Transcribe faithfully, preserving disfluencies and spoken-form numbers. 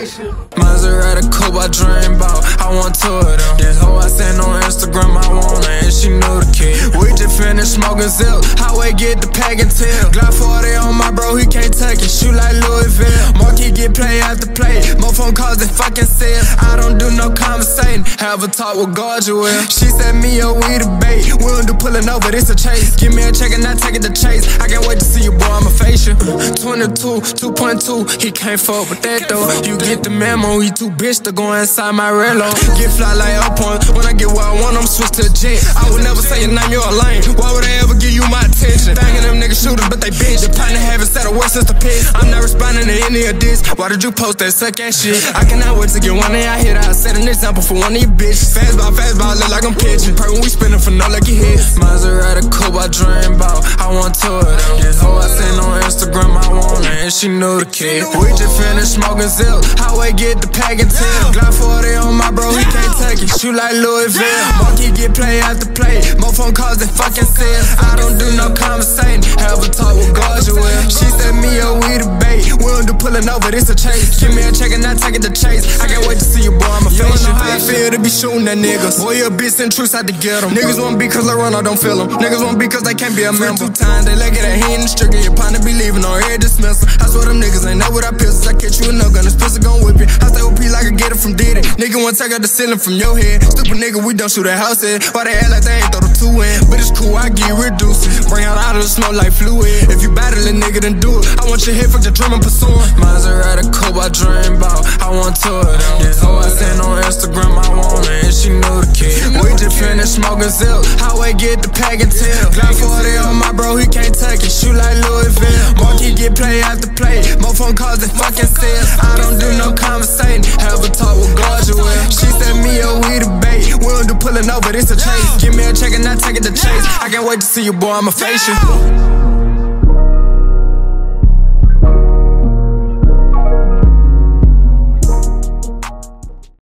Maserati coupe I dream about, I want two of them. This hoe I sent on Instagram, I want her, and she knew the key. We just finished smoking zip, highway get the pack and tell. Glock forty on my bro, he can't take it, shoot like Louisville. Marquee get play after play, more phone calls than fucking sales. I don't do no conversating, have a talk with God you will. She said me or we the bait, we don't do pulling over, this a chase. Give me a check and I take it to chase, I can't wait to see you boy, I'ma face you. Twenty-two, two point two, he can't fuck with that though. You get the memo, he too bitch to go inside my relo. Get fly like up on, when I get what I want, I'm switch to a jet. I would never say your name, you're a lame. Why would I ever give you my attention? Banging them niggas shooters, but they bitch. The partner haven't said a word since the piss. I'm not responding to any of this. Why did you post that suck ass shit? I cannot wait to get one of y'all hit. I set an example for one of you bitches. Fastball, fastball, look like I'm pitching. Pray when we spinning for no lucky hits. Maserati coupe I dream about, I want two of them. This hoe I seen on Instagram, I want her, and she knew the kid. We just finished smoking zip, highway get the pack and tell. Glock forty on my bro, he can't take it, shoot like Louisville. Marquee get play after play, more phone calls than fucking sales. I don't do no conversating, have a talk with God you will. She said me or we the bait, we don't do pulling over, this a chase. Give me a check and I take it to chase, I can't wait to see you boy, I'ma face you. How I feel to be shooting at niggas, boy you a bitch and truths out to get them. Niggas won't be cause they run, I don't feel them. Niggas won't be cause they can't be a member. Two times they leg it at he in the strict, your partner be leaving on air dismissal. I swear them niggas ain't know what I pistols, I catch you a no gun, this pistol gon' whip it. I stay O P like I get it from Diddy. Nigga wanna take out the ceiling from your head. Stupid nigga, we don't shoot at house head. Why they act like they ain't throw the two in? But it's cool, I get reduced. Bring out all of the smoke like fluid. If you battling, nigga, then do it. I want your head for your dream and pursuing. Maserati coupe I dream about, I want two of them. This hoe I seen on Instagram, I want her, and she knew the kid. We just finished smoking zip, highway get the pack and tell. Glock forty on my bro, he can't take it, shoot like Louisville. Marquee get play after play, more phone calls than fucking sales. I don't do no conversating, have a talk with God you will. She said me or we the bait, we don't do pulling over, this a chase. Give me a check and I take it to chase, I can't wait to see you boy, I'ma face you.